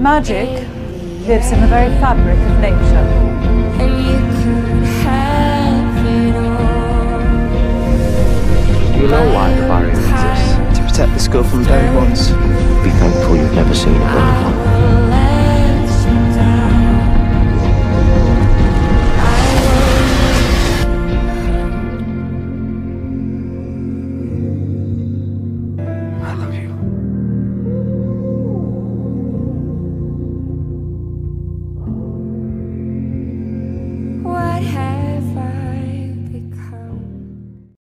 Magic lives in the very fabric of nature. And you could have it all. You know why the barrier exists. To protect the school from buried ones. Be thankful you've never seen a buried one.